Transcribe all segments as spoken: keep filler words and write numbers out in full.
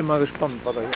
bin mal gespannt, was er hier.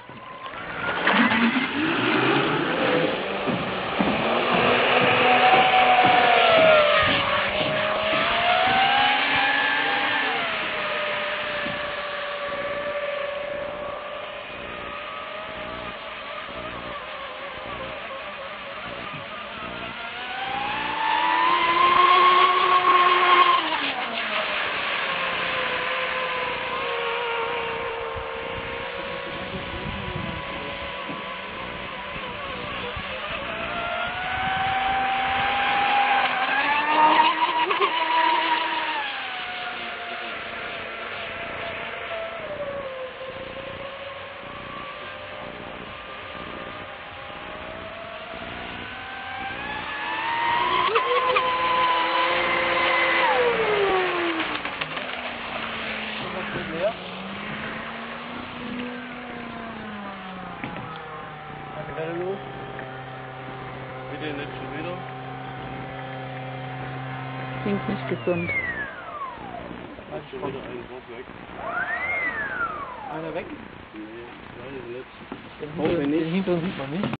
Los. Bitte nicht schon wieder. Klingt nicht gesund. Hat schon wieder ein Wort weg. Einer weg? Nee, leider nicht. Den hinteren sieht man nicht.